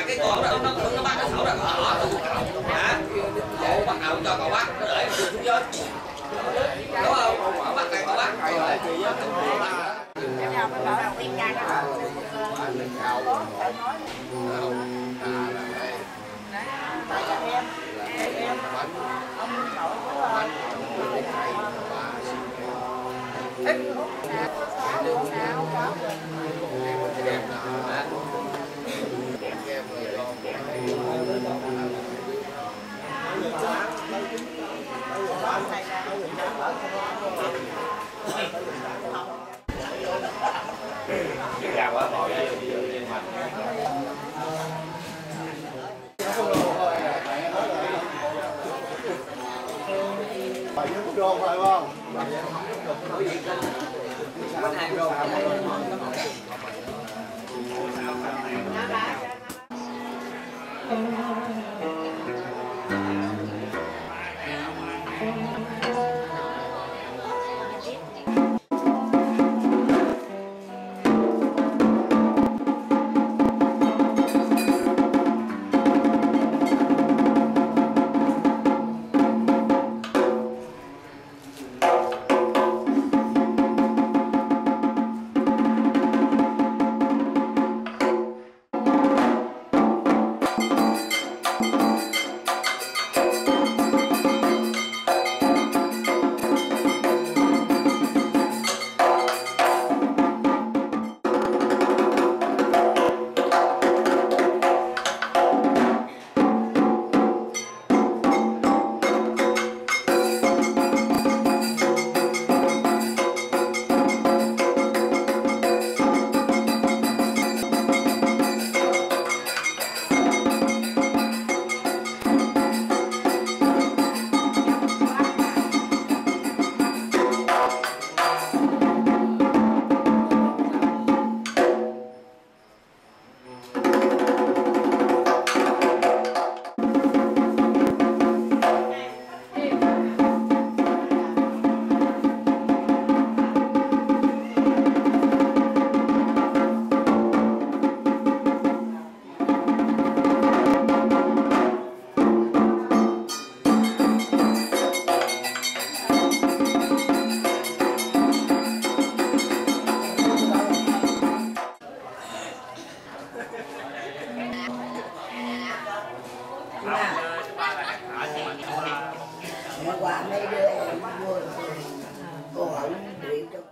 cái con đó nó bắt nó thổi ra họ hả? Cậu bắt đầu cho cậu bắt nó để xuống dưới đúng không? Cậu bắt này cậu bắt rồi ra quá ngồi rô phải không? bánh hai rô. Qua mấy đứa em vui cô hỏi điện cho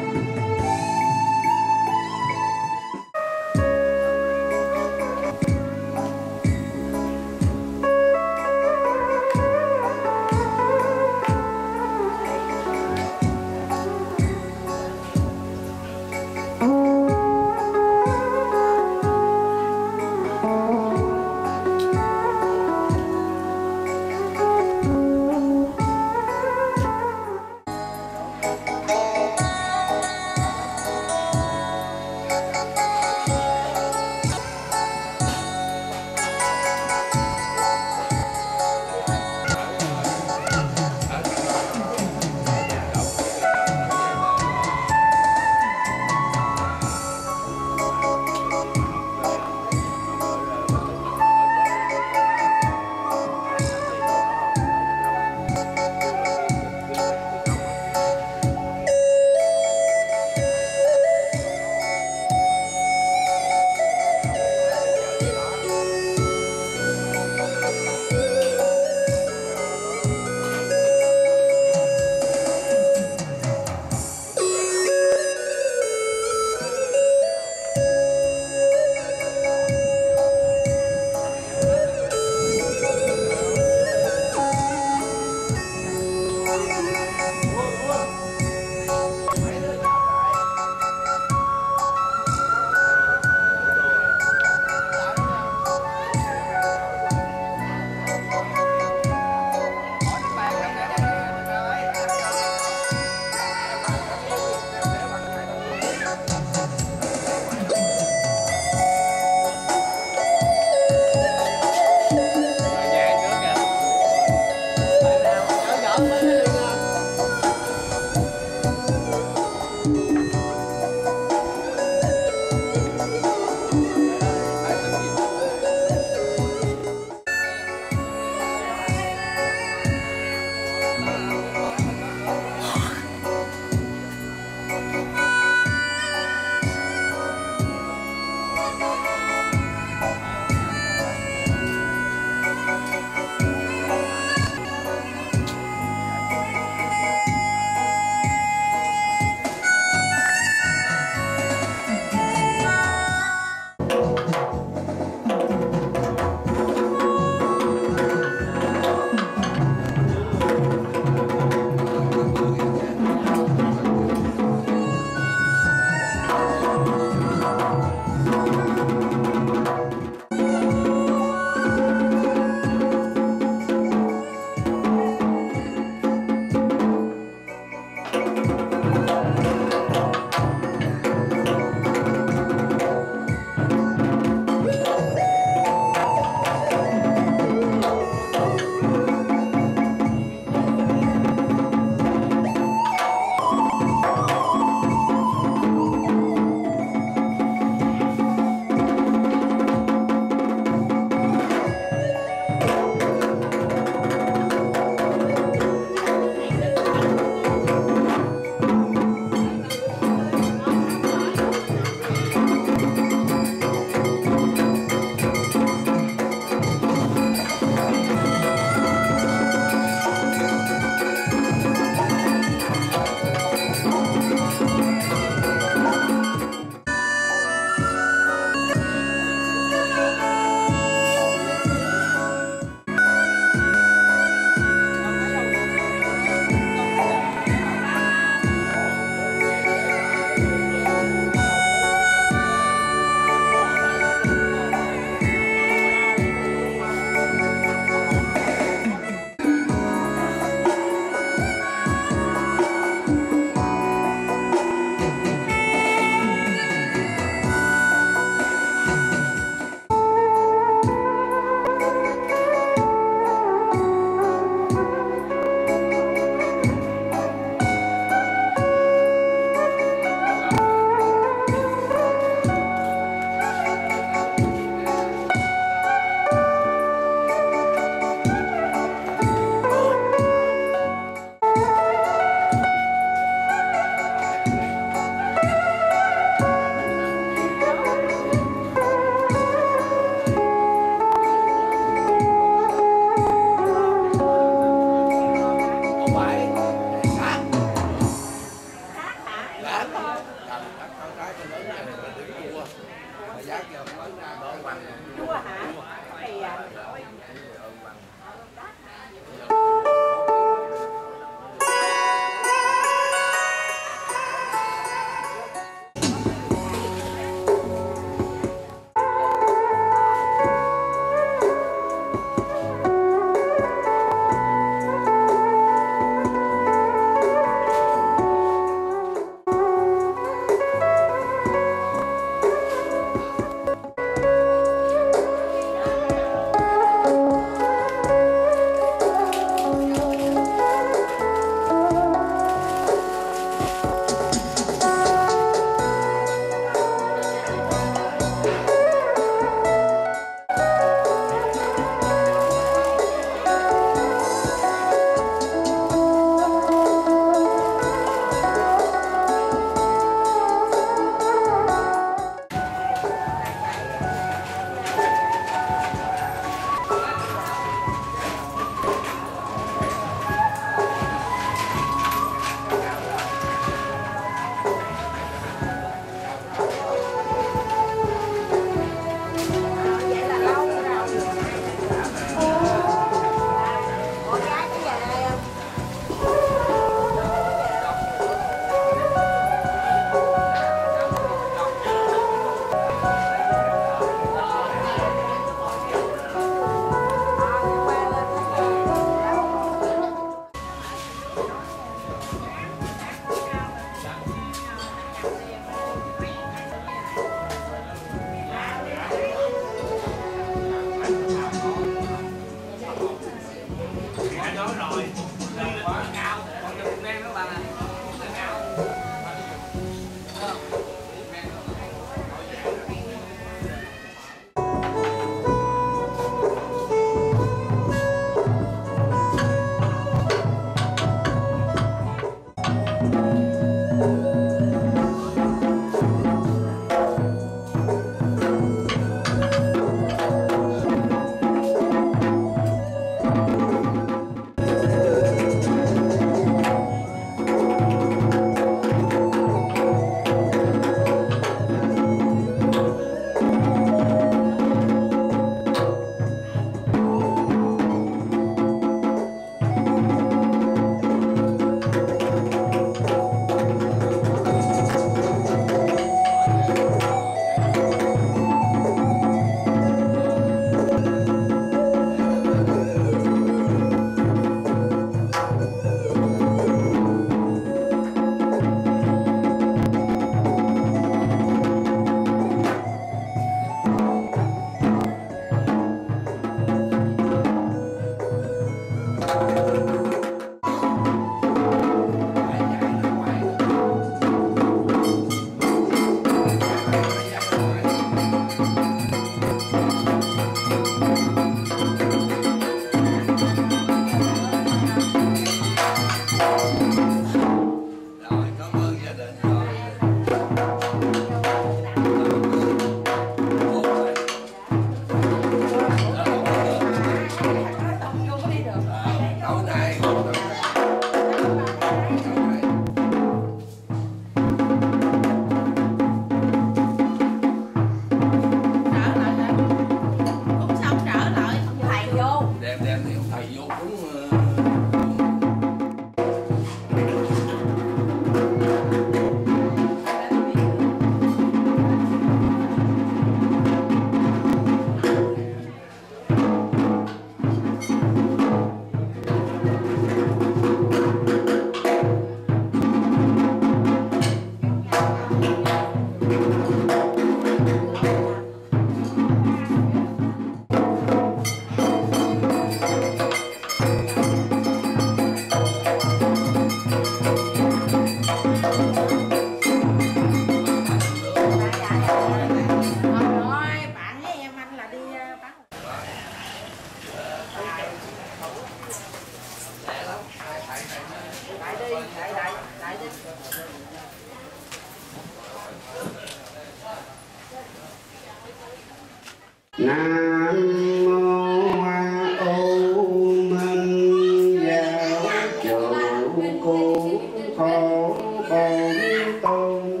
Nam mô A Minh Giáo chủ cứu khổ bốn tôn,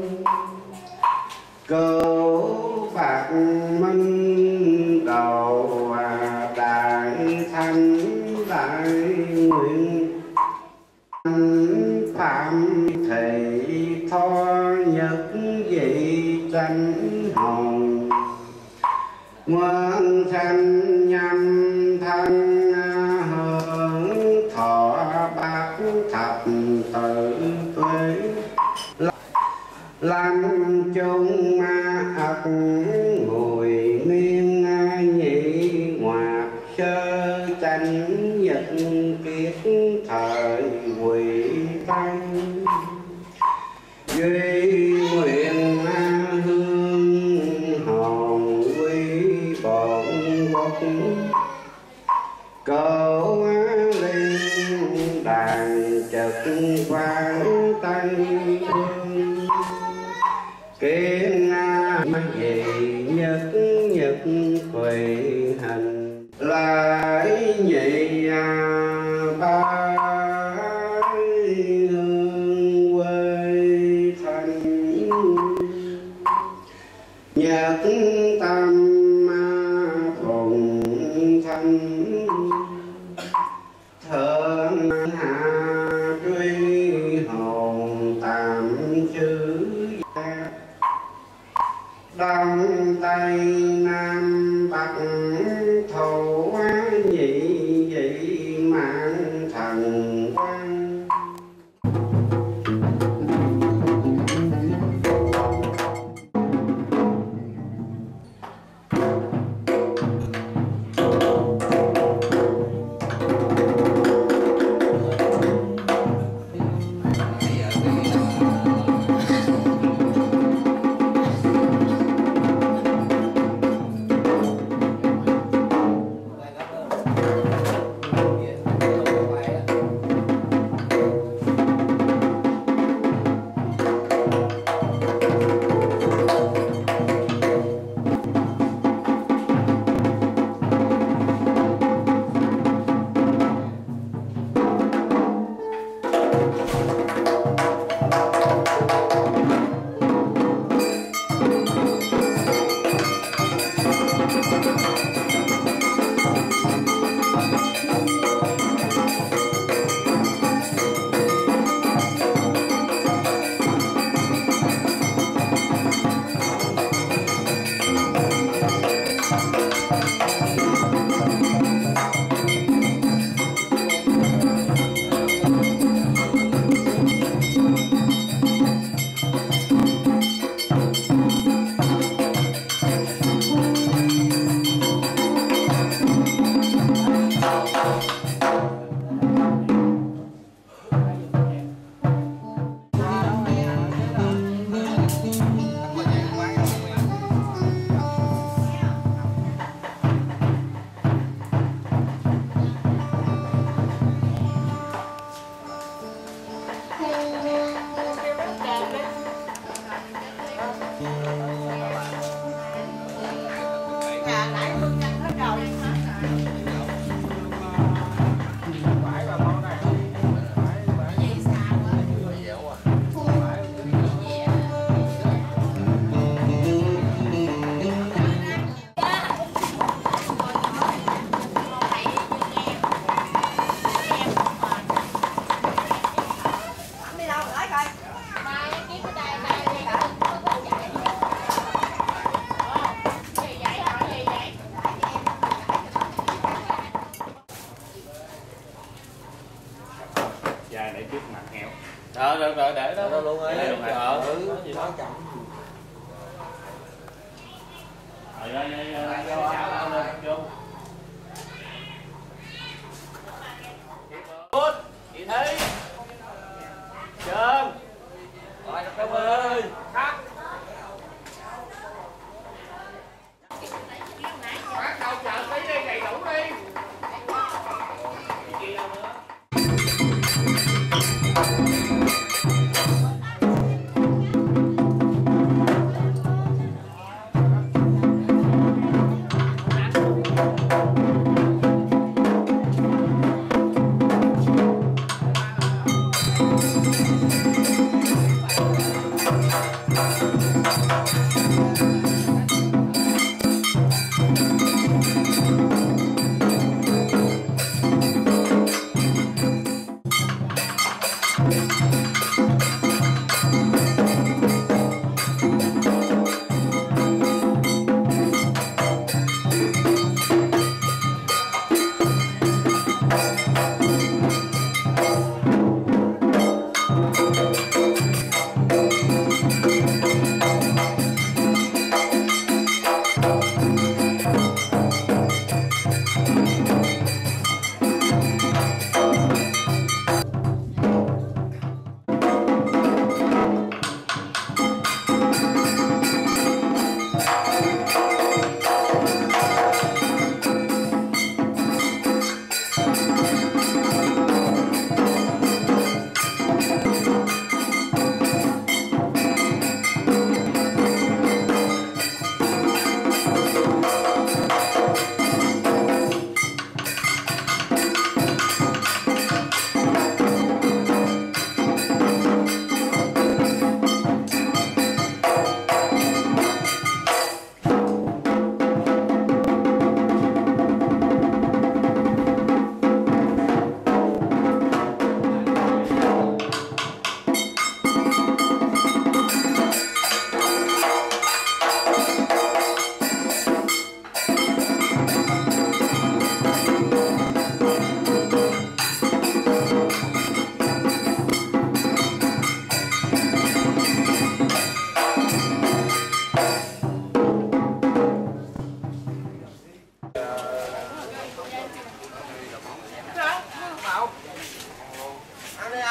cứu Phật minh độ đại thánh đại nguyện, phạm thị tho nhất vị chánh hồn, nguyên sanh nhâm thân hưởng thọ bát thập tự tuế, lăng chung ất mùi nguyên nhị ngoạc sơ chánh nhật kiết thời quỷ tăng, duy nguyện hương hồn quý bổn quốc, cầu liên đàn trực vang tây phương, kiến gì nhất nhất quỳ hành, lại nhị ba hương quê thành, nhật tâm phùng thanh, thượng hạ truy hồn tam chữ gia, đông tây nam bắc thổ nhị vị mạng thần quan. Được rồi, để đó luôn ấy. Gì đó chậm. Rồi, chị Thi. Trơn. Rồi, cảm ơn. Cắt. Bắt đầu chờ tí đi, đầy đủ đi. Gì đâu nữa.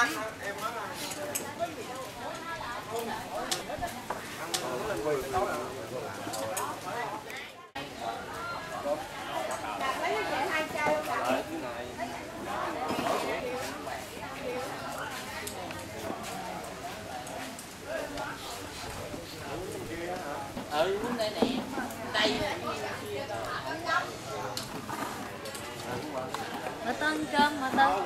Ừ, đúng đây nè. Đây. Mà tên cơm mà tên.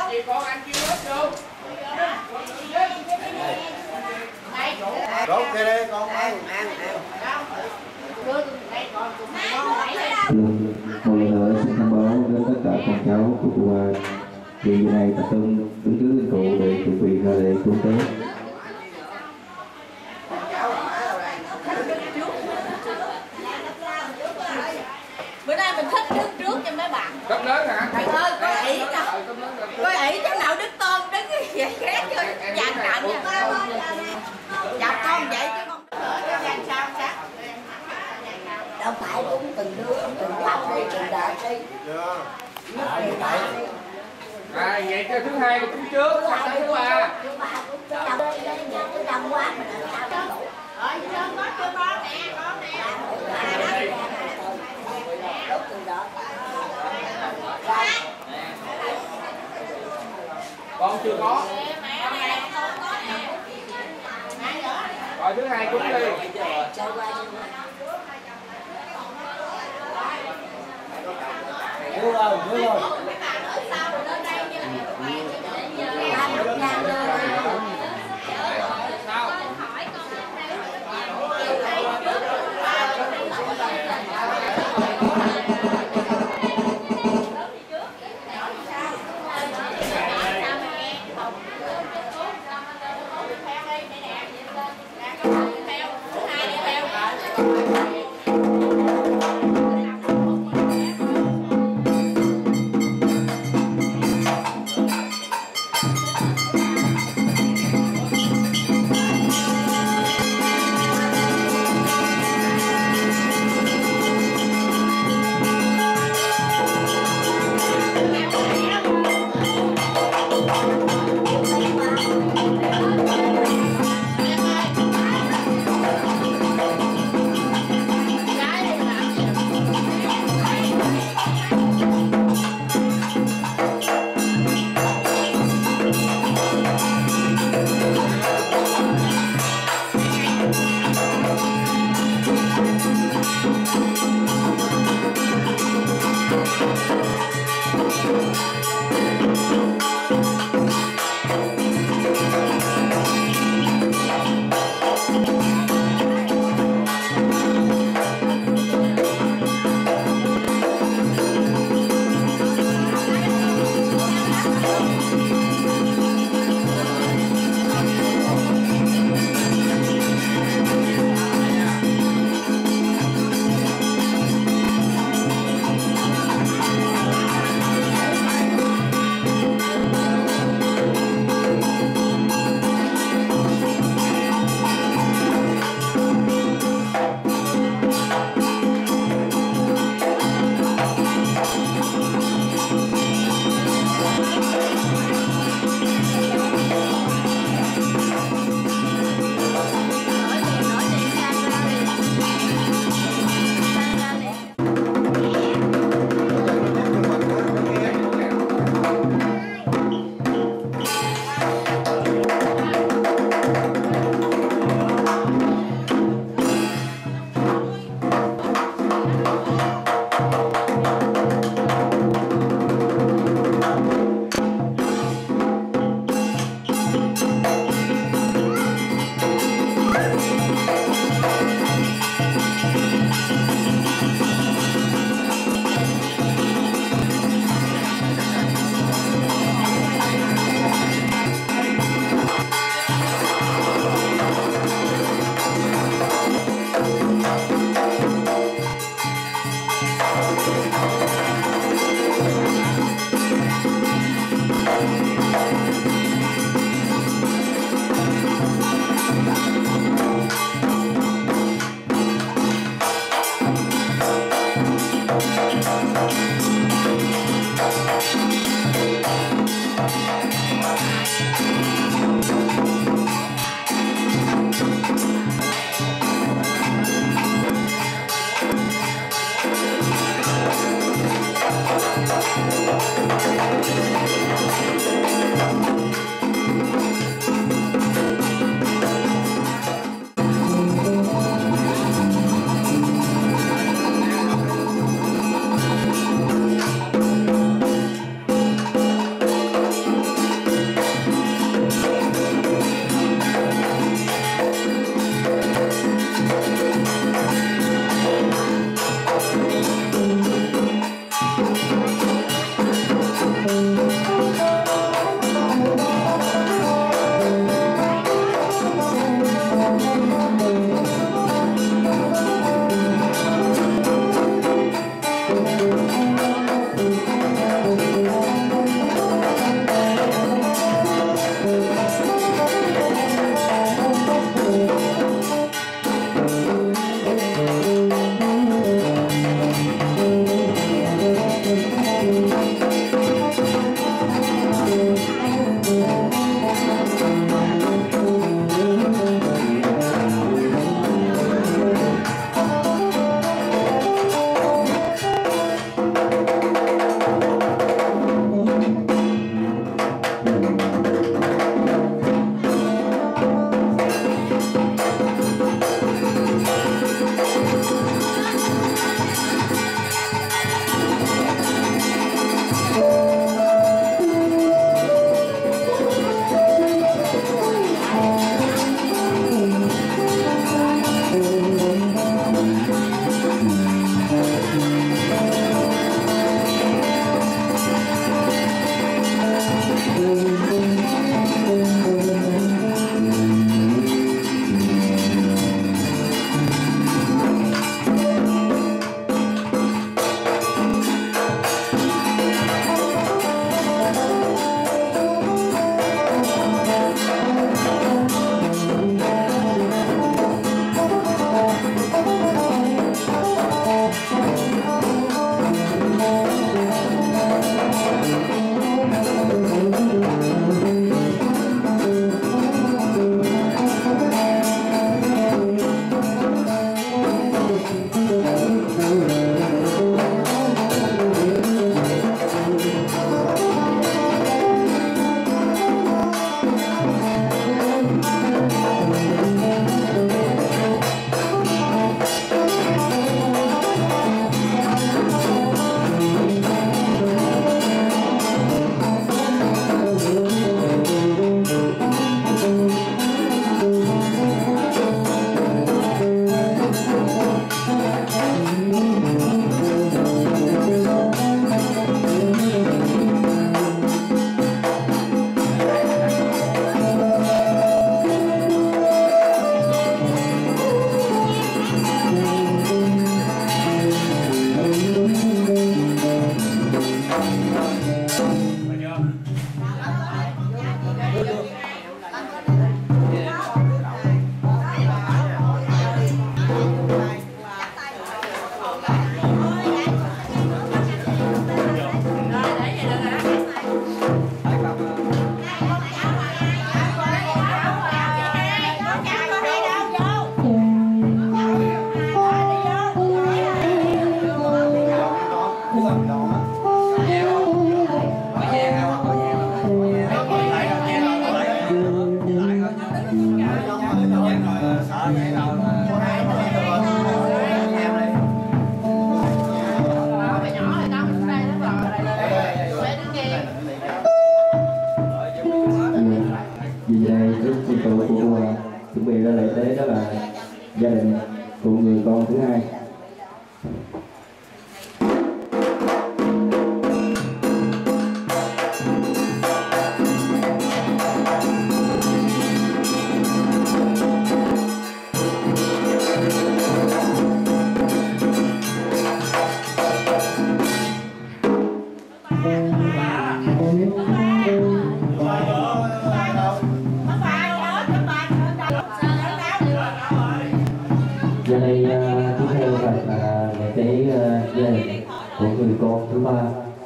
chị con ăn kêu hết vô. Rốt kia đây con ơi. Một lần nữa xin thông báo đến tất cả con cháu của cụ Hoa. Hiện giờ này tập trung đứng trước linh cụ để chuẩn bị ra lễ cúng tế. Bữa nay mình thích đứng trước cho mấy bạn. Cấm lớn hả? Thầy ơi, coi ỷ cháu nào đứng tôm đứng vậy ghét cho dàn cảnh nha. Chọc con vậy chứ con dàn sao chắc. Đâu phải cũng từng đứa từng quạt đi từng đợt đi. Vậy cho thứ hai cúng trước, sang thứ ba. Thứ ba cũng cái đông quá mà làm sao đủ. Chưa con nè, con nè. Đốt từng đợt. Con chưa có. Rồi thứ hai cúng đi. Đưa rồi, đưa rồi. đó là gia đình của người con thứ hai. Giờ đây tiếp theo là lễ tế gia đình của người con thứ ba.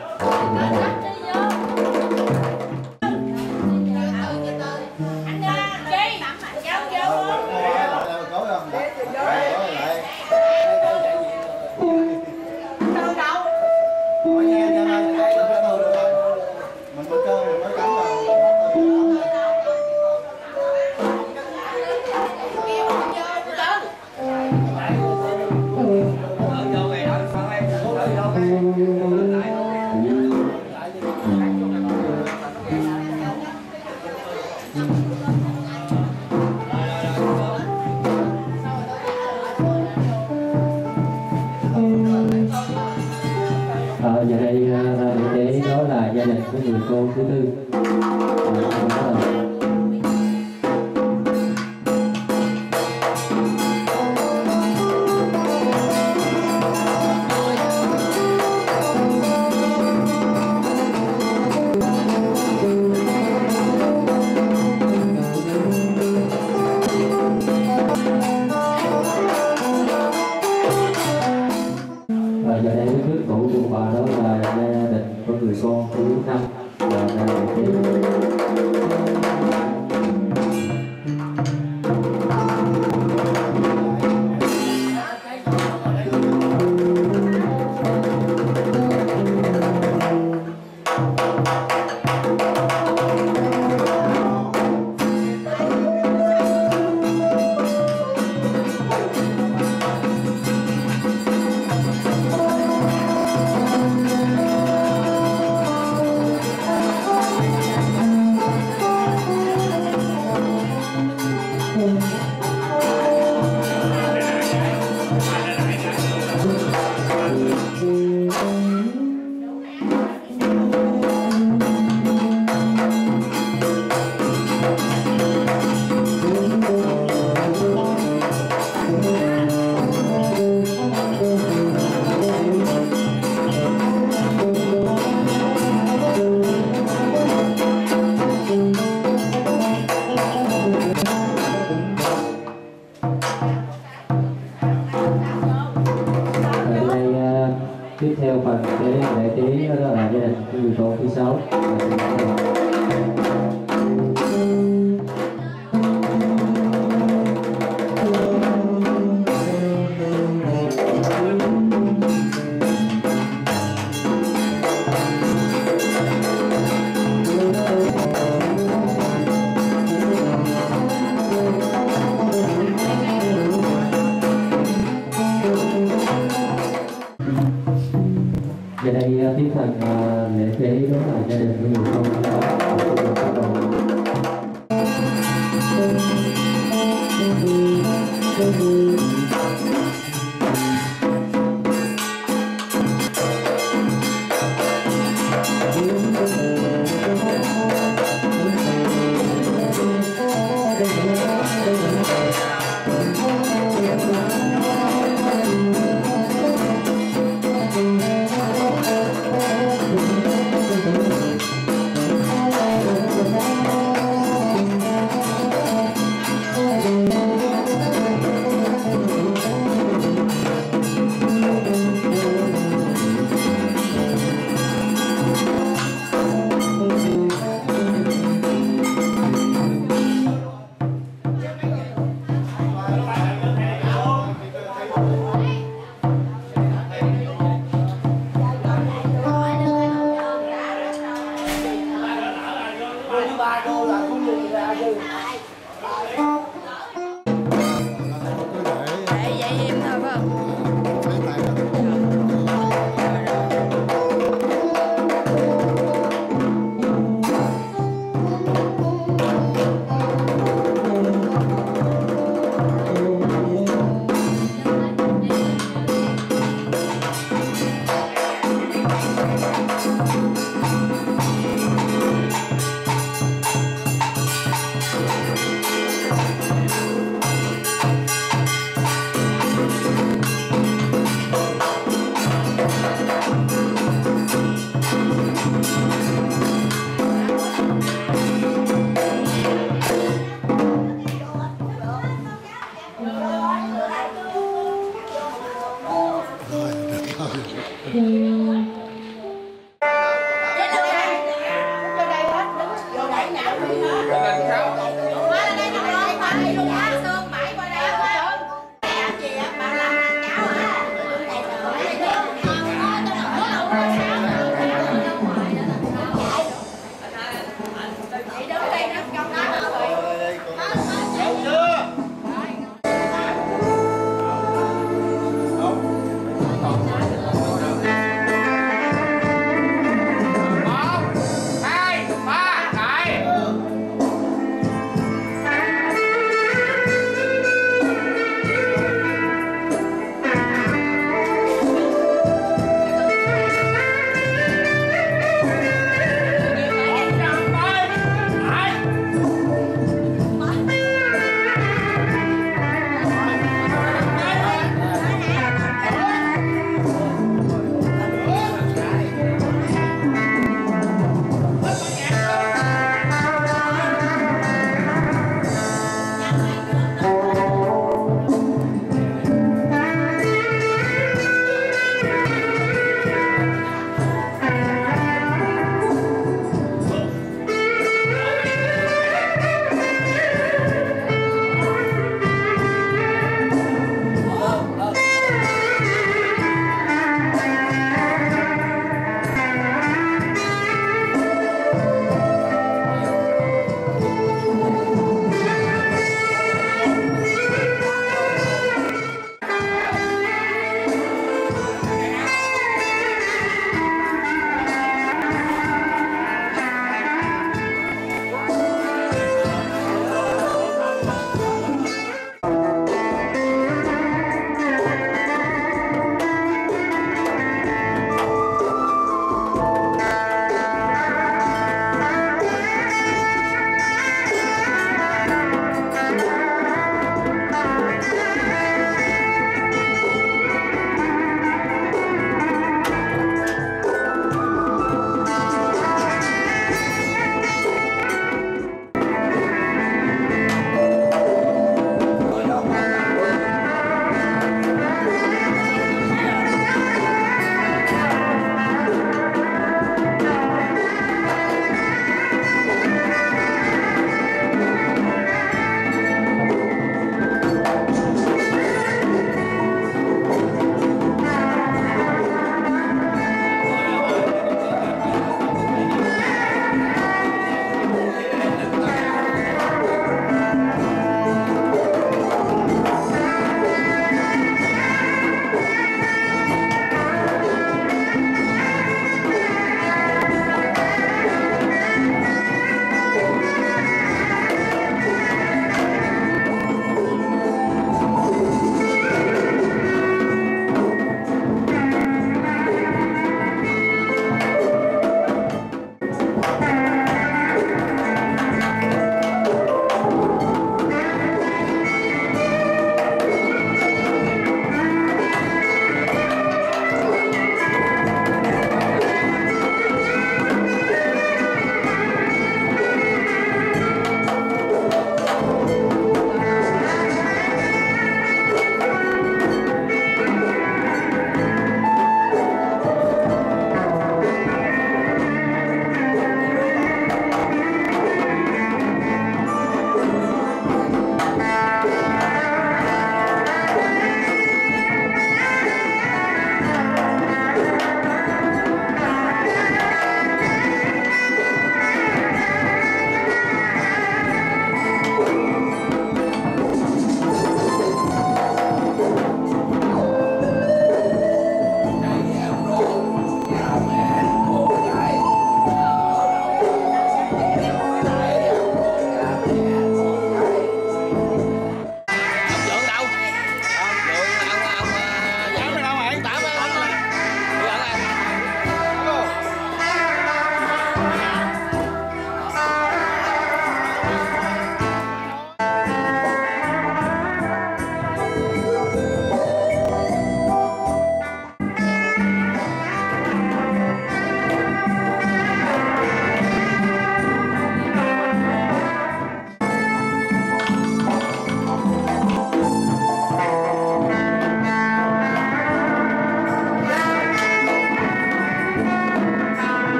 Giờ đây lễ tế đó là gia đình của người con thứ tư. Giờ đây trước cụ của bà đó là gia đình của người con thứ năm và gia đình tiếp theo phần lễ tế đó là gia đình của người con thứ sáu. Giờ đây tiếp phần lễ tế đó là gia đình của người con thứ sáu. Hãy subscribe cho kênh Ghiền Mì Gõ để không bỏ lỡ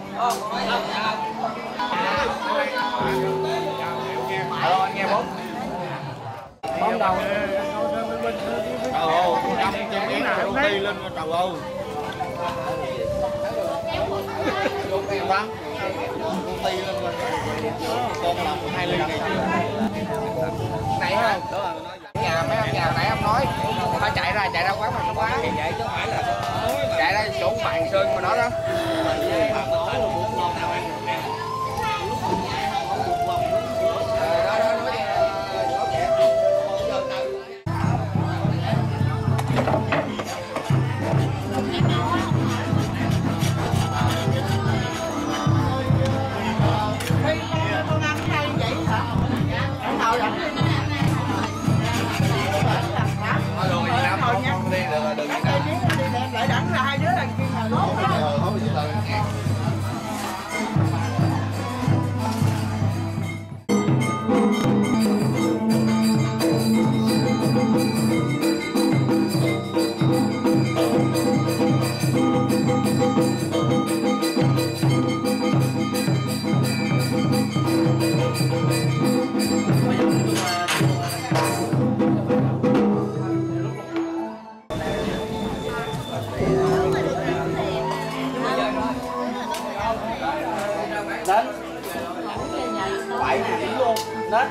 Alo anh nghe bóng. Bóng đâu? Trời ơi, đâm trên cái nào đi lên trời ơi. Bắn. Công ty lên rồi. Con làm 2 ly này. Này hả? Nhà mấy ông nhà nãy ông nói phải chạy ra quán mà nó quá. Vậy chứ phải là chạy ra chỗ bạn Sơn mà nói đó. Đến 7 điểm luôn đến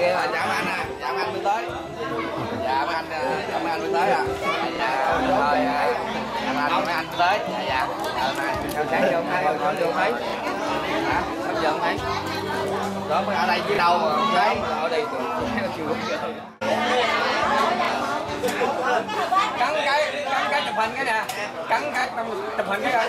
Dạ mấy anh mới tới à. Dạ, rồi sáng giờ không thấy rồi có được thấy hả bây giờ không thấy đó mới ở đây dưới đâu mà không thấy ở đây từ sáng chưa lúc giờ cắn cái chụp hình cái nè cắn cái chụp hình cái rồi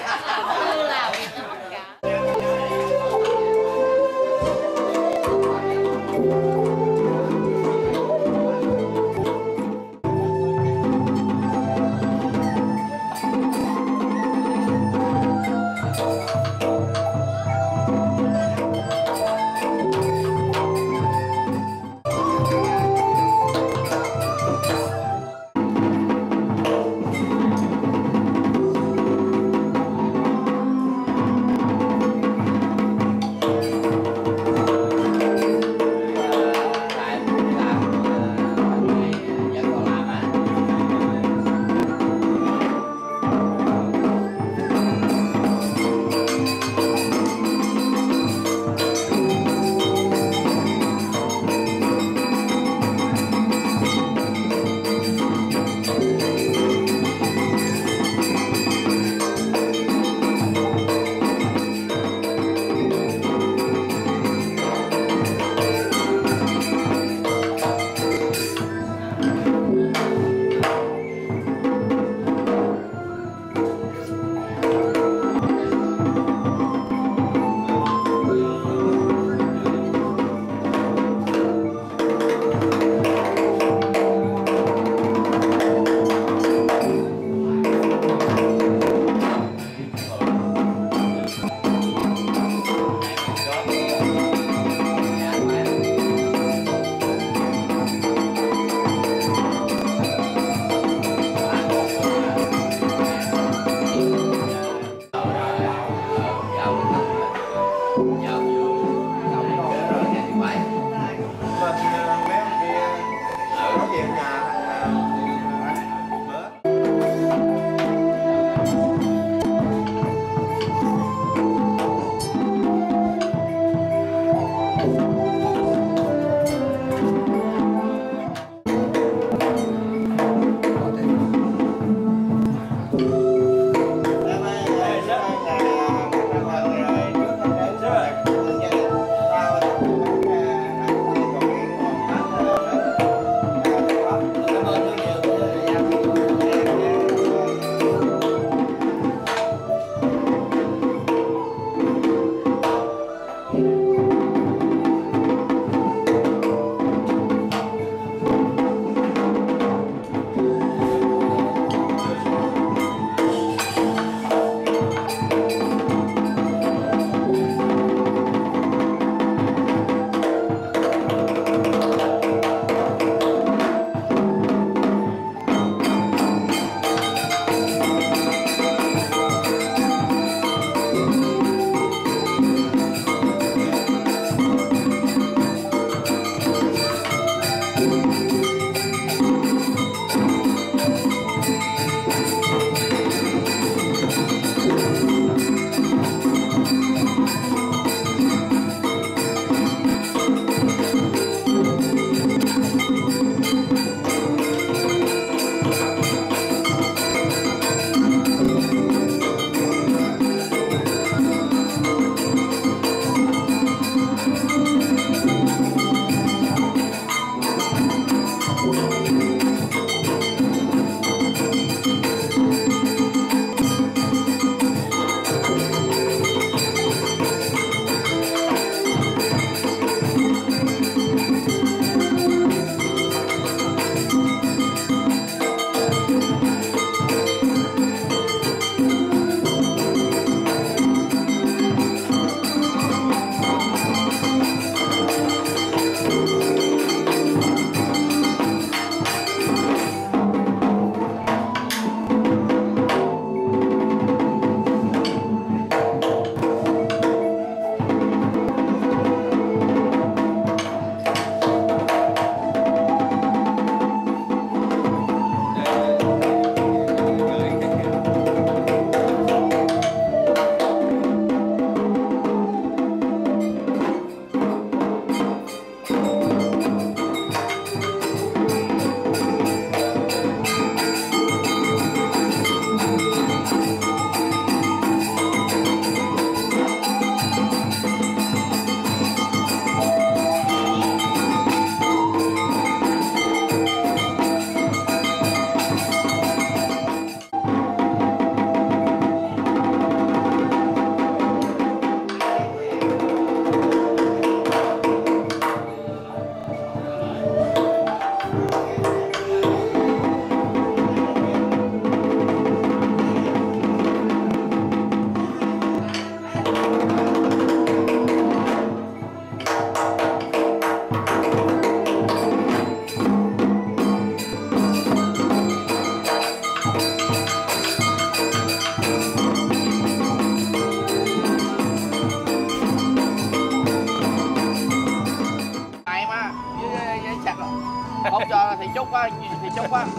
chút quá, thì chút quá.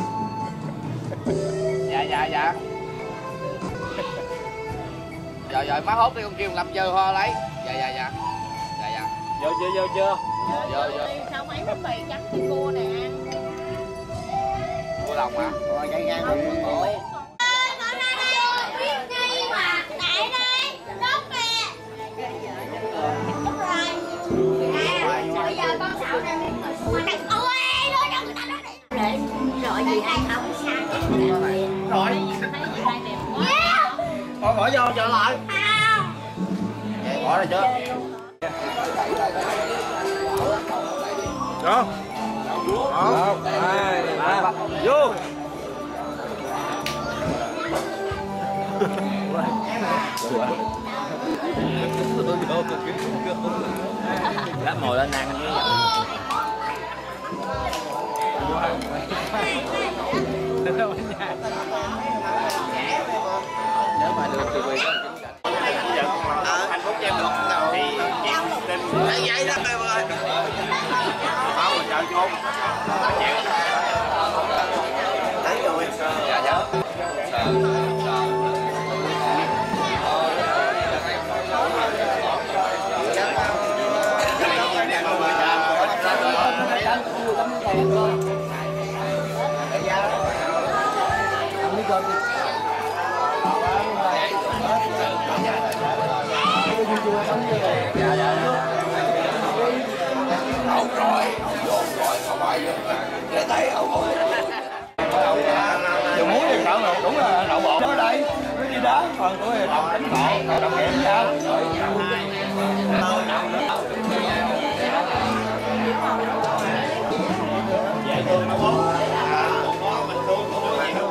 Dạ. Rồi má hốt đi, con kêu Lâm chơi hoa lấy. Dạ. Vô. Sao mấy bánh mì chấm với cua nè. Cua đồng hả? Rồi chạy ngang luôn rồi. Bây giờ con xạo ra ôi nói cho người ta nói đi. Rồi gì ai không sao. Rồi. Con bỏ vô trở lại. Vậy bỏ ra chưa? Đó. 1, 2, 3. Vô. Lát mồi lên ăn với Nếu mà được thì quyền hạnh phúc cho em được thì chị giấy đó em ơi. Báo mình chợ chôn. Thấy rồi. Dạ. Ông rồi, không phải để tay ông. Dù muối thì cỡ mà cũng là đậu bột đó đây. Cái gì đó, còn tôi là đậu đánh bột, đậu kiểm sao? Dễ thương đúng không? Mình thương cũng nhiều.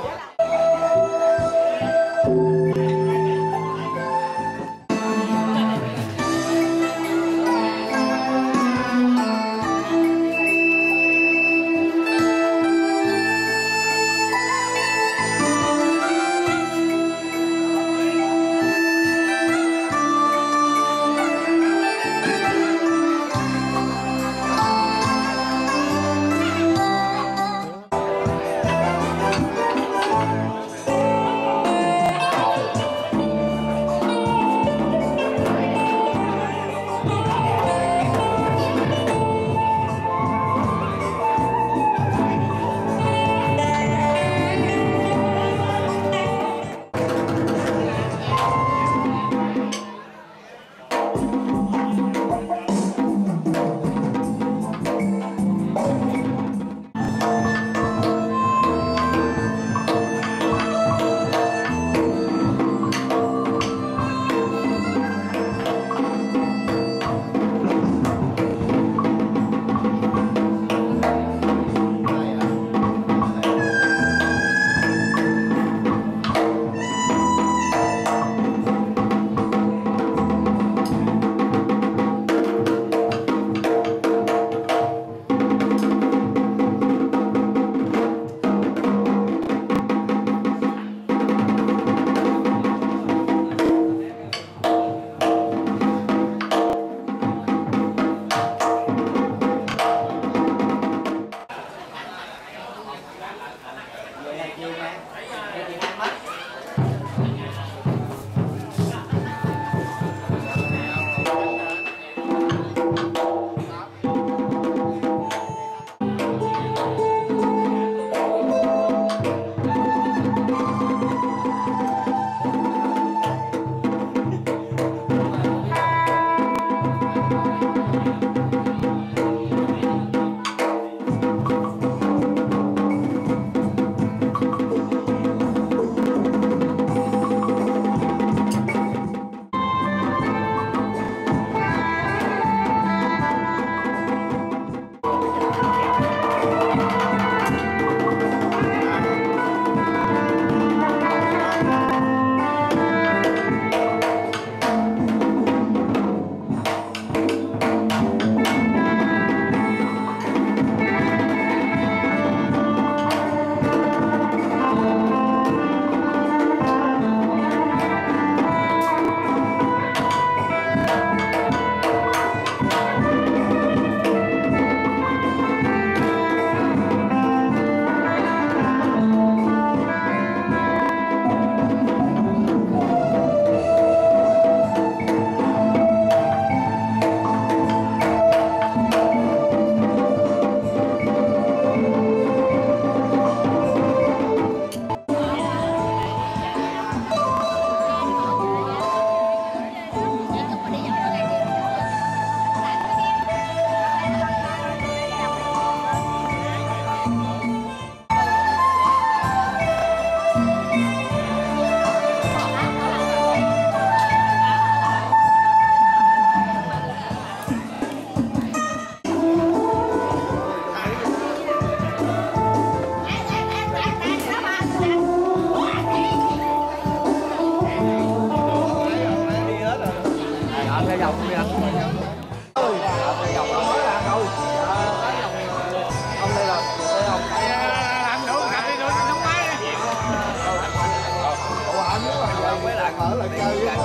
mở lại chơi với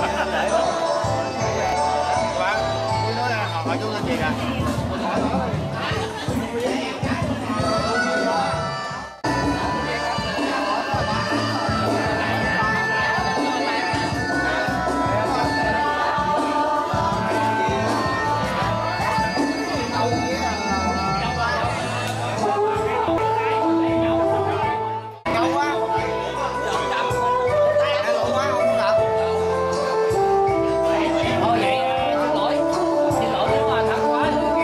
bạn tôi nói là hỏi chú tên gì nè. Thôi vậy xin lỗi nếu mà thắng quá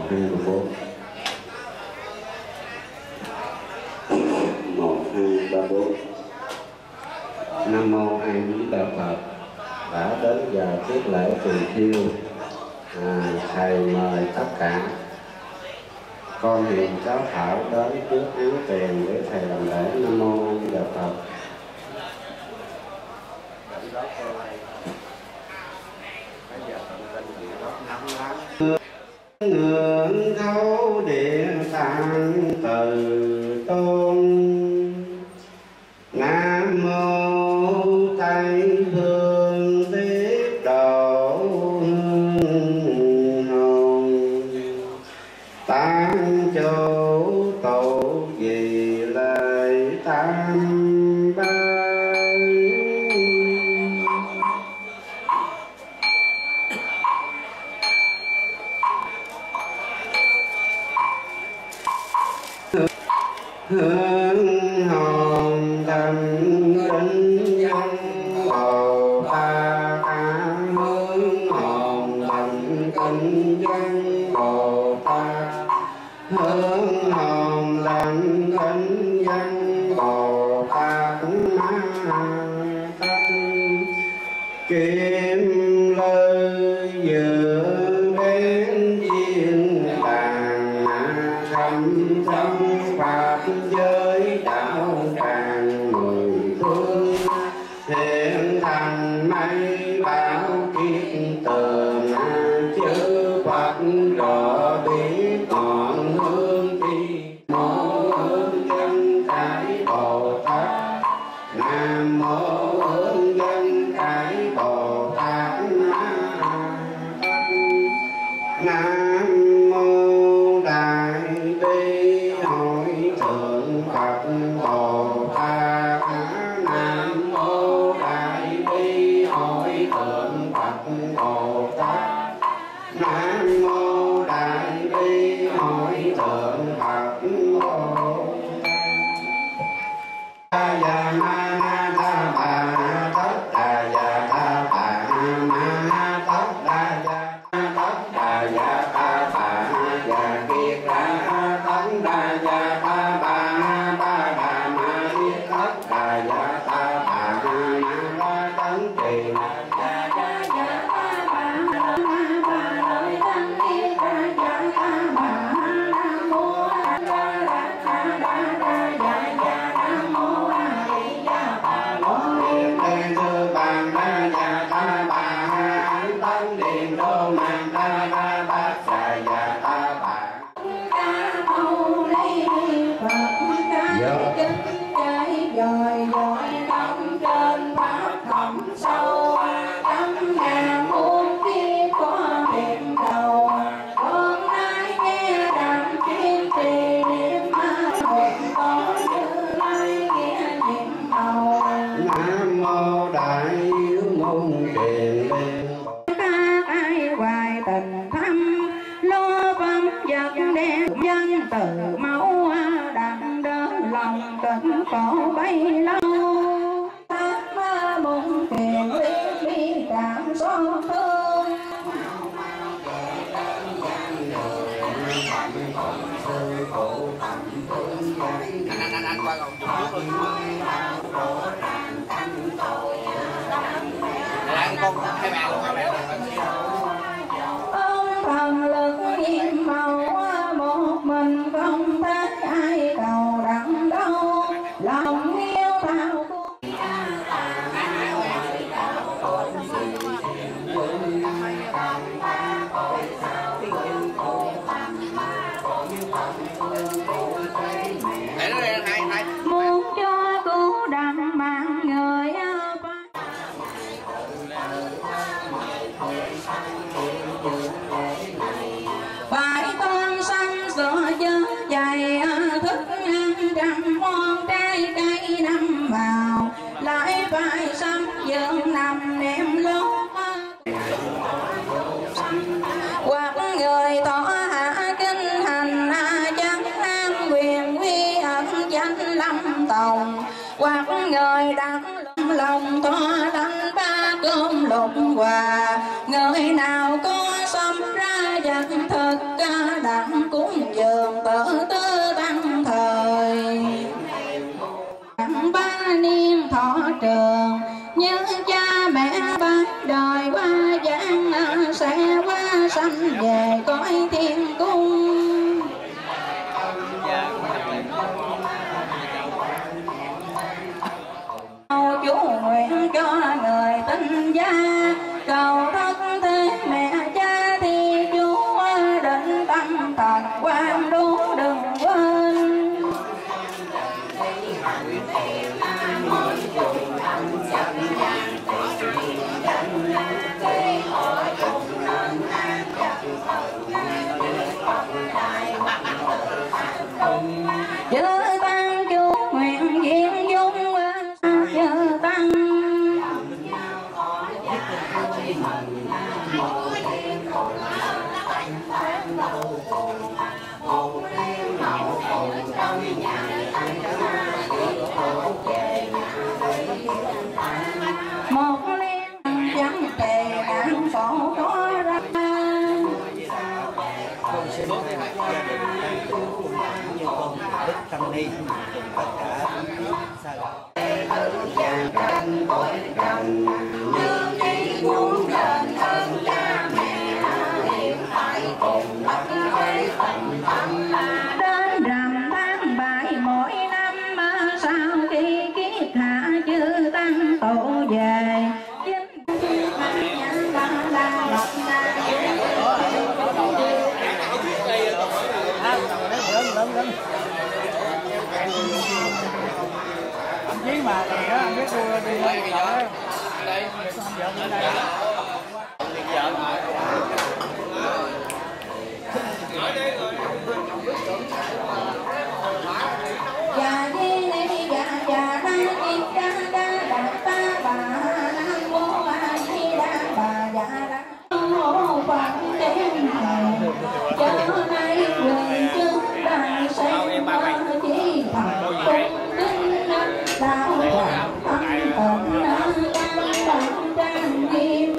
2, 4. 1, 2, 3, 4. Nam mô A Di Đà Phật. Đã đến giờ tiết lễ trường chiêu. Thầy mời tất cả con hiền cháu Thảo đến trước án tiền để thầy làm lễ. Nam mô A Di Đà Phật. Ngưỡng thấu địa tạng từ tôn. Nam mô Tây Phương Tiết Độ Hồn. Tán chỗ tổ vì lời tam ba. Hướng hồn thành kính văn Bồ Tát. Hướng hồn thành kính văn Bồ Tát. Hướng hồn thành kính văn Bồ Tát. Kim lư giữa bén viên bàn. Thâm tâm pháp giới đạo tràng mười phương. Hiện thành mây bảo kiết tường. Chư Phật rõ biết ngọn hương đi. Mô hương dân cái Bồ Tát. Nam mô hương dân cái Bồ Tát. Nam mô Đại Bi Hội Thượng Phật Bồ Tát. Nam mô Đại Bi Hội Thượng Phật Bồ Tát. Nam mô Đại Bi Hội Thượng Phật Bồ Tát. Già ma tha bà tất đà già tha bà ma tất đà già tất đà già tha bà già kiết ra tất đà già tha bà ba đà ma yết tất đà già tha bà ma tấn trì già già già tha bà ba lợi tăng yết ra già tha bà. Nam mô A Di Đà Tha Đa Đa già già. Nam mô A Di Đà Phật. Điện tên thư bàn đa già tha bà. Ánh tấn điện đô màn đa đa bát già già tha bà. Ca mâu ni Phật. Ca kính trái dời dọi tâm trên pháp thẳm sâu. Trăm ngàn muôn kiếp có niệm đầu. Hôm nay nghe đàn chuyên trì niệm ma. Nguyện có Như Lai nghe niệm đầu. Nam mô Đại Hiếu Môn Truyền Liên. Ca ai hoài tình thâm. Lo phẩm vật đem dân từ máu. Đặng đỡ lòng tình khổ bấy lâu. Pháp môn truyền liên bi cảm xót thương. Anh qua còn chút con hai bạn luôn, hai bạn Ông thần lực nhiệm màu. Một mình không thấy ai cầu đặng đâu. Lòng yêu thao để nó lên hai muốn cho cứu đặng mạng người. Phải con sanh sửa chớ dày. Thức ăn trăm món trái cây năm vào. Lại phải sắm dưỡng nằm niệm lúc. Hoặc người tỏ hạ kinh hành chẳng an quyền quy ẩn chánh lâm tòng. Hoặc người đặt lòng to đánh ba cơm lục hòa. Người nào có xâm ra vật thực đặng sẽ qua sanh về cõi thiên cung. Chú nguyện cho người tinh gia cầu thất thế mẹ cha thì chú định tâm thần quan đố đừng quên. Chư tăng chú nguyện viên dung chư tăng. Một liên chẳng tề đàn phổ có ra. Tăng ni tất cả xa đến rằm tháng 7 mỗi năm sau khi kiết hạ chư tăng tụ về. chí mà thì á anh biết tôi đi đây Dạ đi đi dạ dạ ba đi ca ca đà ba bà nam mô a di đà bà dạ đà mô Phật đến thầy cho nay người trước đại sinh chỉ thằng cung kính đạo tràng tâm tịnh đang trang nghiêm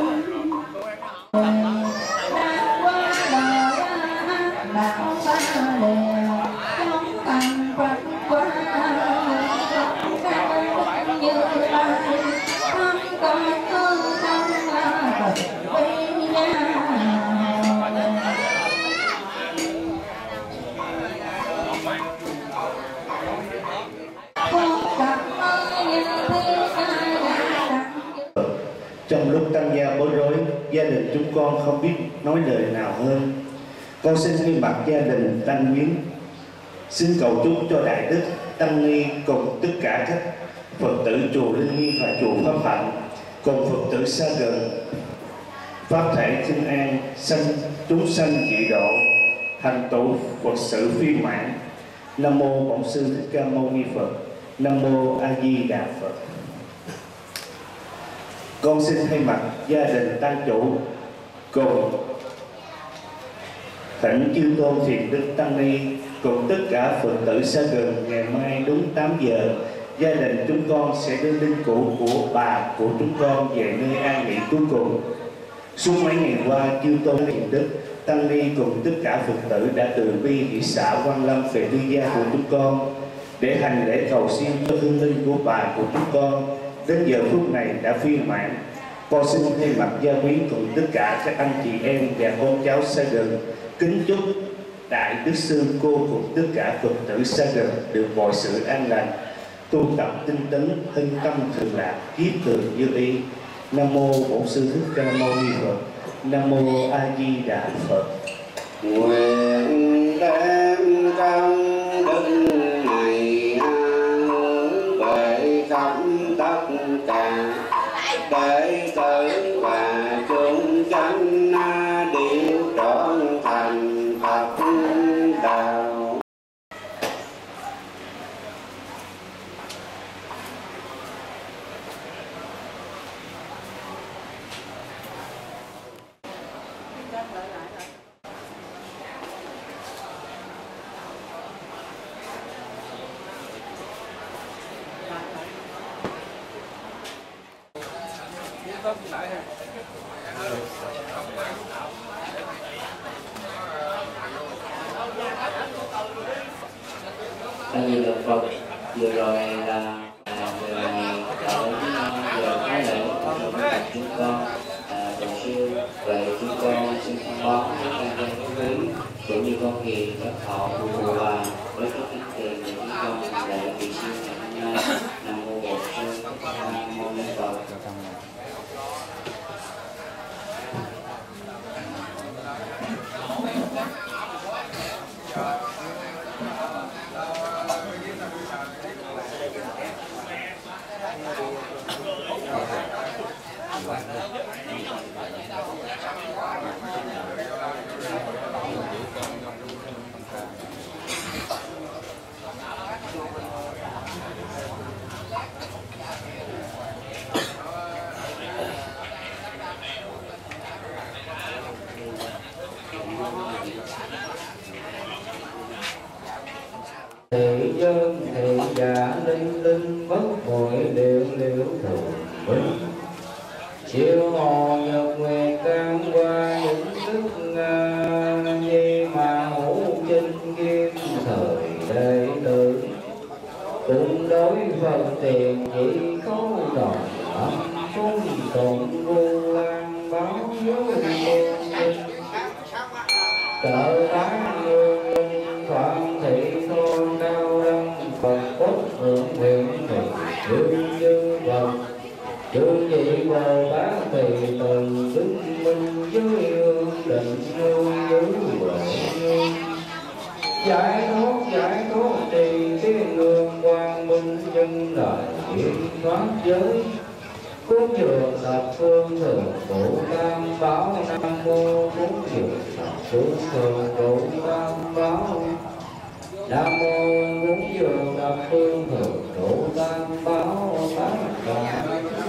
đang qua đời đạo xa lìa trong thành Phật qua như lai không còn thương không là vì nhà. Trong lúc tăng gia bối rối, gia đình chúng con không biết nói lời nào hơn. Con xin thay mặt gia đình tăng quyến xin cầu chúc cho đại đức tăng ni cùng tất cả các Phật tử chùa Linh Nguyên và chùa Pháp Hạnh cùng Phật tử xa gần pháp thể kinh an, sanh chúng sanh dị độ, thành tựu Phật sự viên mãn. Nam mô Bổn Sư Thích Ca Mâu Ni Phật. Nam mô A Di Đà Phật. Con xin thay mặt gia đình tăng chủ cùng thỉnh chư tôn thiền đức tăng ni cùng tất cả Phật tử xa gần, ngày mai đúng 8 giờ gia đình chúng con sẽ đưa linh cữu của bà của chúng con về nơi an nghỉ cuối cùng. Suốt mấy ngày qua, chư tôn thiền đức tăng ni cùng tất cả Phật tử đã từ bi hỷ xả Quan Lâm về tư gia của chúng con để hành lễ cầu xin cho hương linh của bà của chúng con đến giờ phút này đã viên mãn. Con xin thay mặt gia quyến cùng tất cả các anh chị em và con cháu xa gần kính chúc đại đức sư cô cùng tất cả Phật tử xa gần được mọi sự an lành, tu tập tinh tấn, hân tâm thường lạc, kiết thường như ý. Nam mô Bổn Sư Thích Ca Mâu Ni Phật. Nam mô A Di Đà Phật. Nguyện đem công đức này hướng về khắp tất cả đệ tử và chúng sanh đều trọn thành Phật đạo. Như là Phật vừa rồi là giờ này ở giờ thái lễ của chúng con bổn sư Vậy chúng con xin thông báo với ban dân quý cũng như con hiền các họ của chùa Bà với các thánh tiền để chúng con lễ kỳ siêu ngày hôm nay. Nam mô Bổn Sư Thích Ca Mâu Ni Phật. Thị dân thị giả linh linh bất bội liệu liệu thường bình chiếu ngọ nhật nguyện can qua những đức nhi mà hữu chinh kim thời đệ tử cùng đối phần tiền chỉ có đồng âm cung tụng vu lan báo với muôn linh trợ tán hương linh thoại thị thôn cao đăng Phật quốc hưởng nguyện mình đương như vật đương vị Bồ Tát tùy từ đức minh dưới hương định lưu giữ huệ giải thoát trì thiên lương quang minh nhân đại hiện thoát giới cúng dường thập phương thường trụ tam bảo nam mô cúng dường thập phương thường trụ tam bảo nam mô cúng dường thập phương thường trụ tam bảo bát đà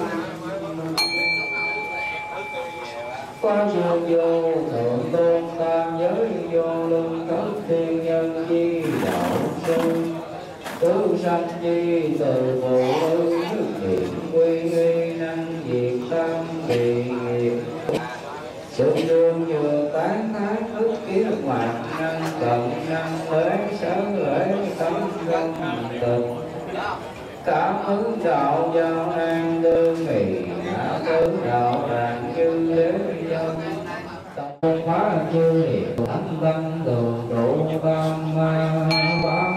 Quan dương vô thượng tôn tam giới vô lương thất thiên nhân di đạo sư tứ sanh di từ bộ ư hiện quy nghi năng diệt tam kỳ nghiệp sự đương như tán thái thức kiết mạc năng cận năng lễ sáng lễ tấm gân thực cảm ứng đạo giao an đương nghị ngã tư đạo tràng chư đế dân tập phá chư niệm thánh văn thường trụ tam bảo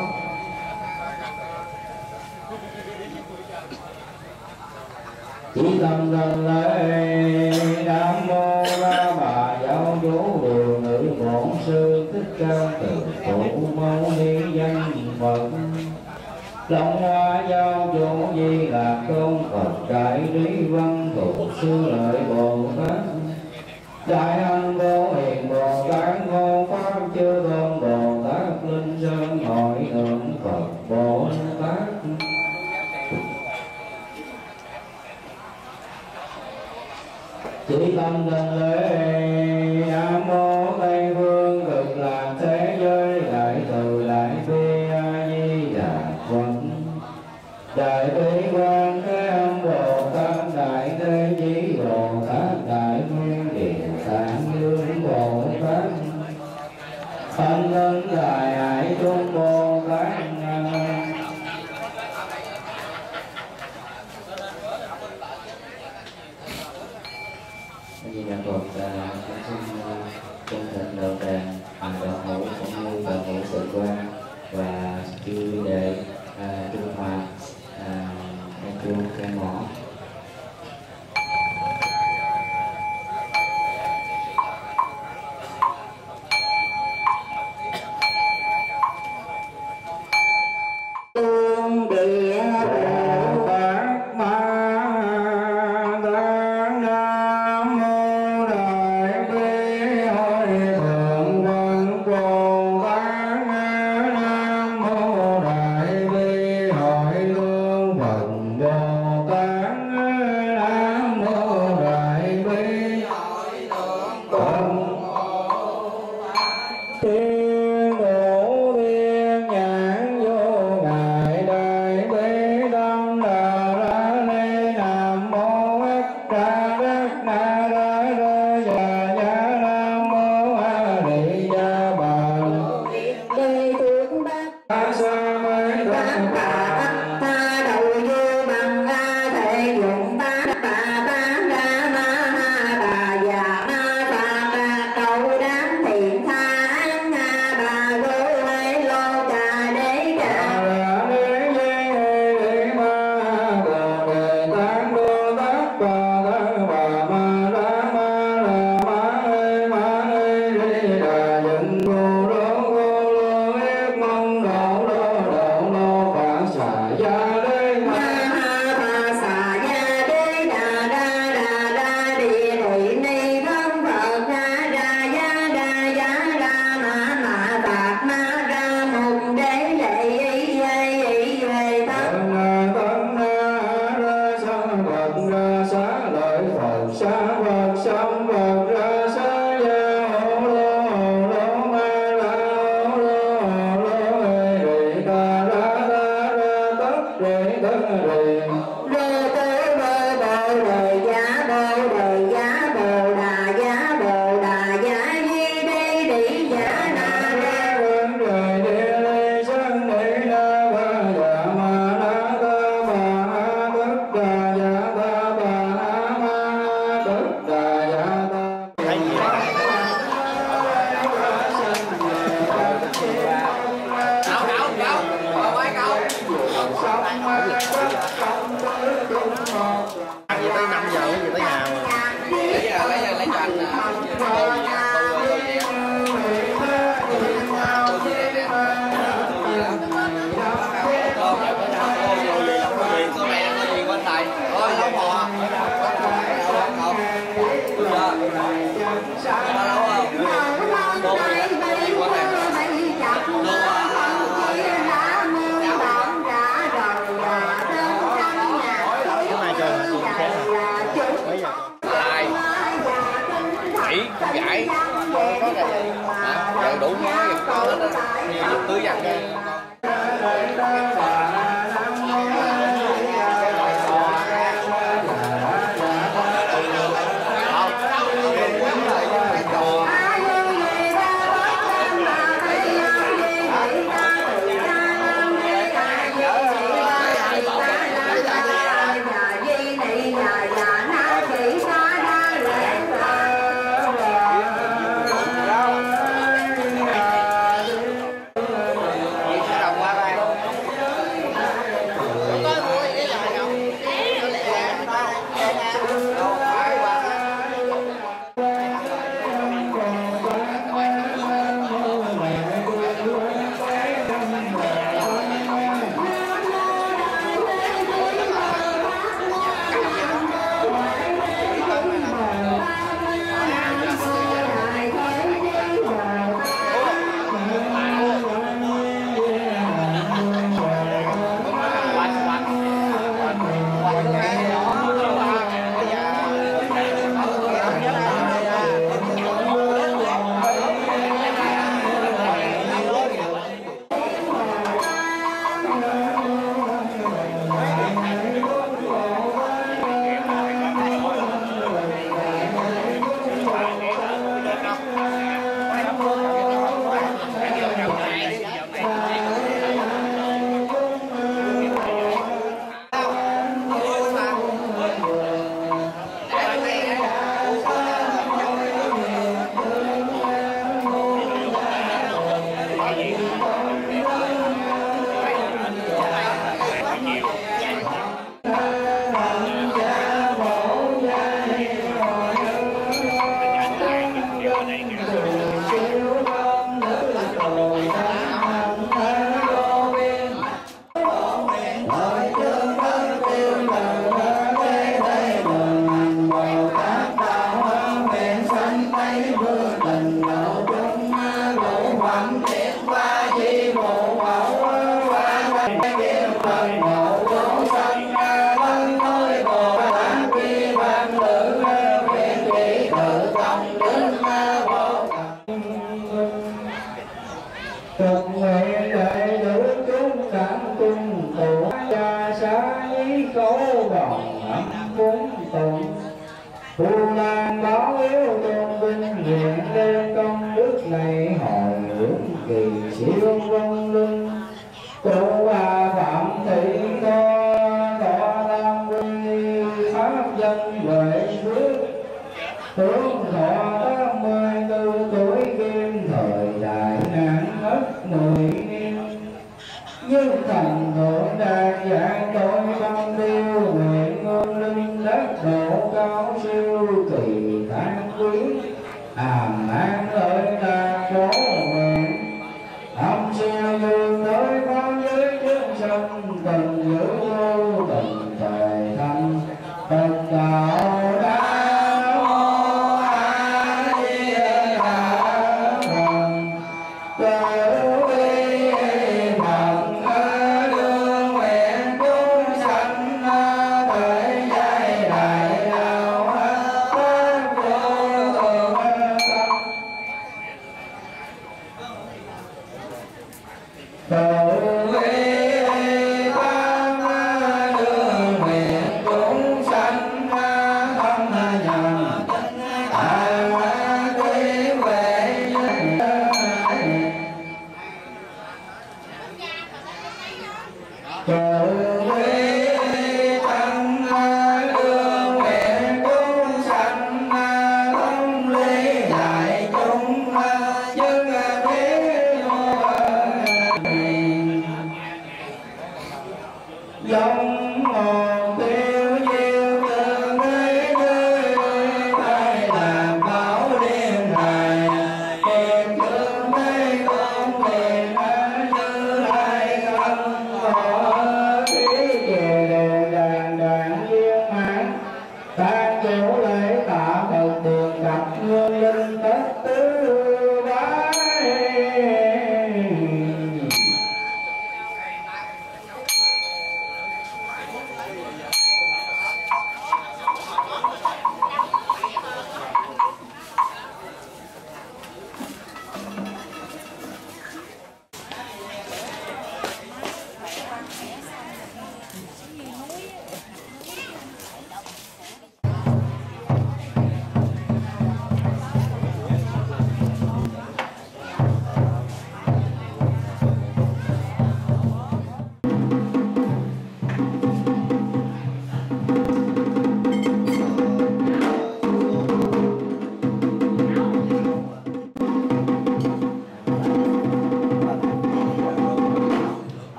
chỉ tâm thân lễ nam mô la bà giáo chủ đường nữ bổn sư thích ca từ phụ mâu ni danh Phật Long Hoa giao chủ di lạc tôn Phật đại trí văn thủ sư lợi Bồ Tát đại anh vô hiền Bồ Tát ngô pháp chư tôn Bồ Tát linh sơn hội thượng Phật Bồ Tát chỉ tâm thân lễ nam mô Tây phương cực lạc thế giới đại từ đại bi a di đà Phật đại bi quan thế âm Bồ Tát đại thế chí Bồ Tát đại nguyên điện tạng dương Bồ Tát thanh thân đại hải trung Bồ Tát Di Đà Phật xin chân thành đầu tràng đạo hữu cũng như đạo hữu tự quan và chư đệ Trung Hòa chuông cây mỏ Bồ Tát giải có là giờ đủ nó gì có hết á, nhiều giúp tưới dần ra.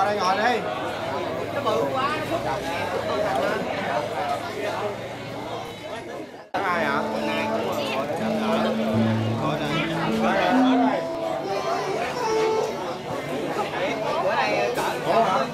ngồi đi. Nó bự quá, nó phức. Ai hả? Bữa nay cũng ngồi đây. Ngồi đây. Bữa nay cỡ hả?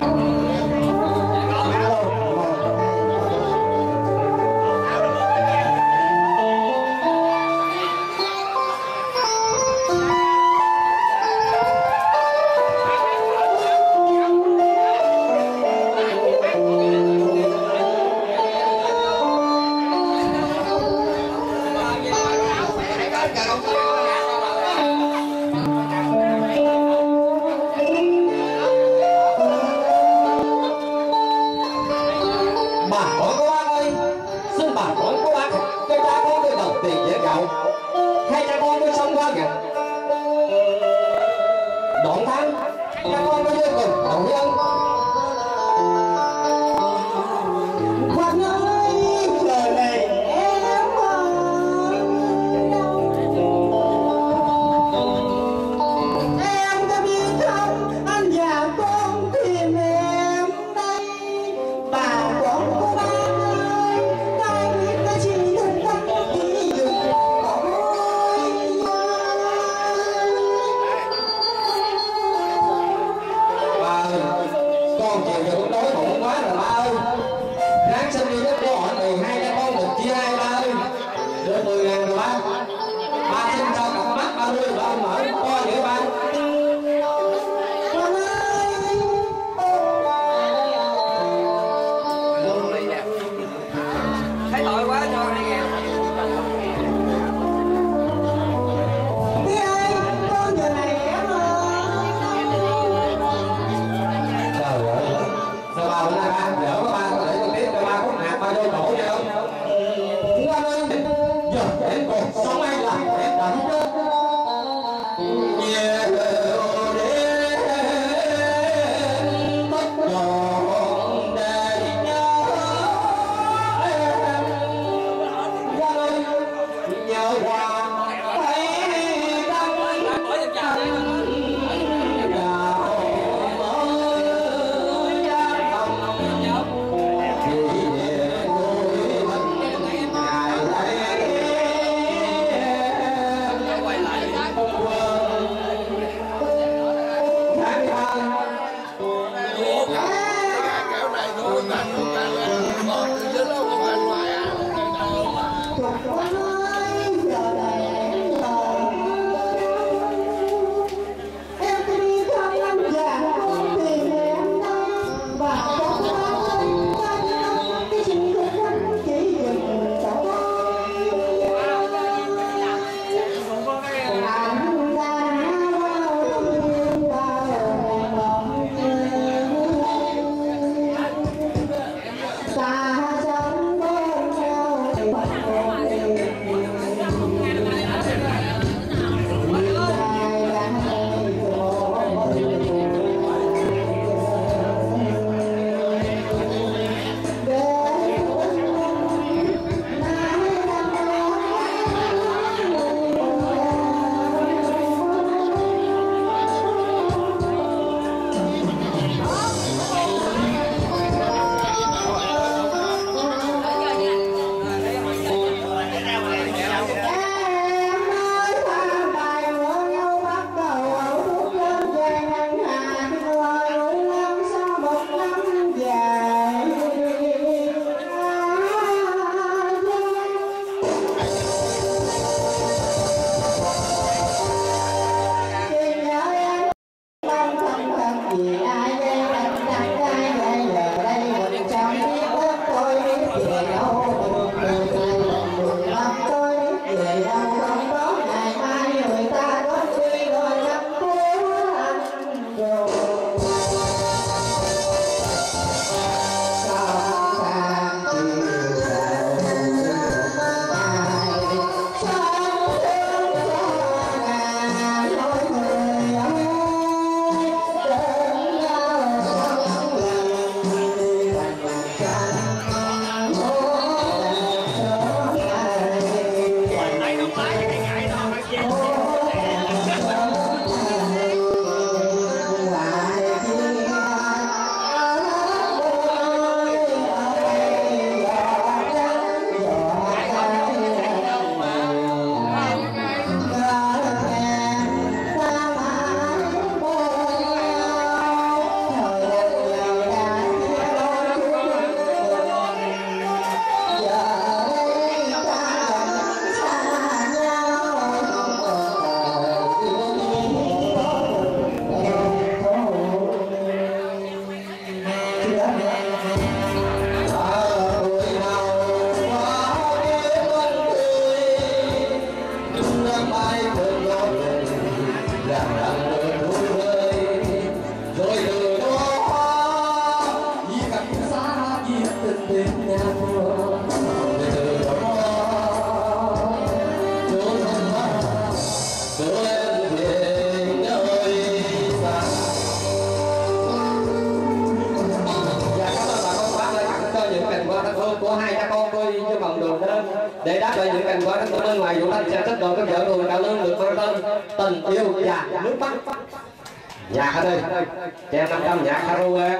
giá cho những cảnh quán của bên ngoài du khách sẽ thích đồ các vợ tuồng cải lương được mang tên Tình Yêu và Nước Mắt. Nhạc ở đây chèo 500 nhạc karaoke.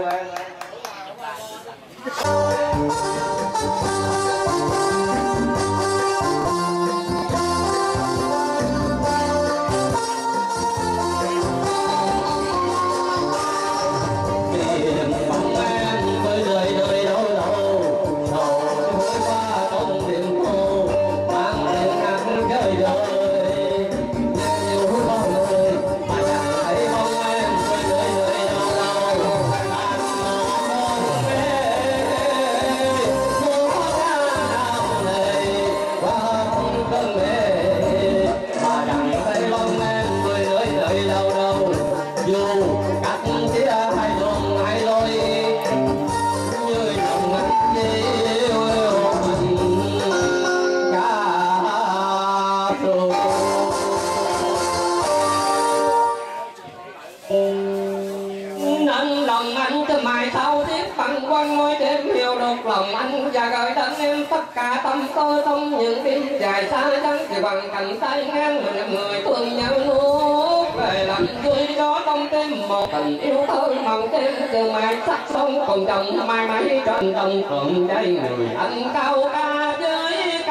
Lòng anh và gửi đến em tất cả tâm tôi trong những đêm dài xa vắng thì bằng cành tay ngang mình người thương nhau nuốt về làm vui đó trong tim một tình yêu thơ mong thêm từ mai sắc sống cùng chồng mai mãi trên đồng phượng đây người anh cao ca với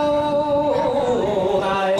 câu này.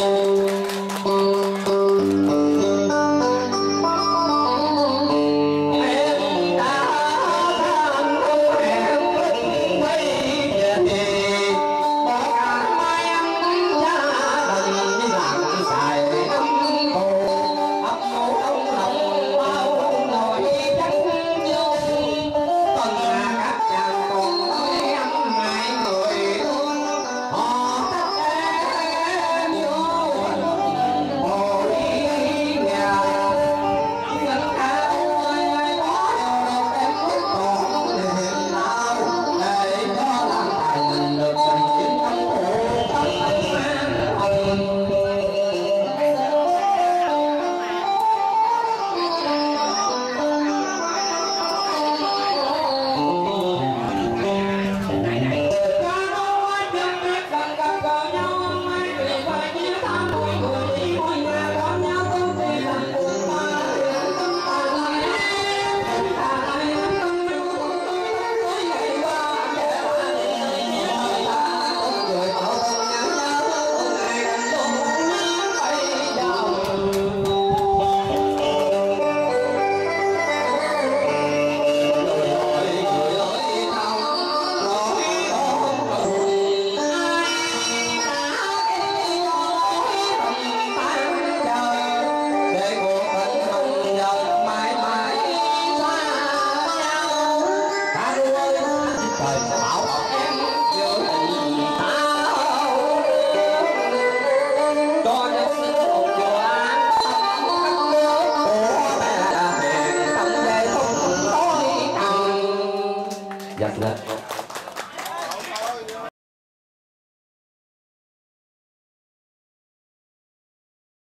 Yes,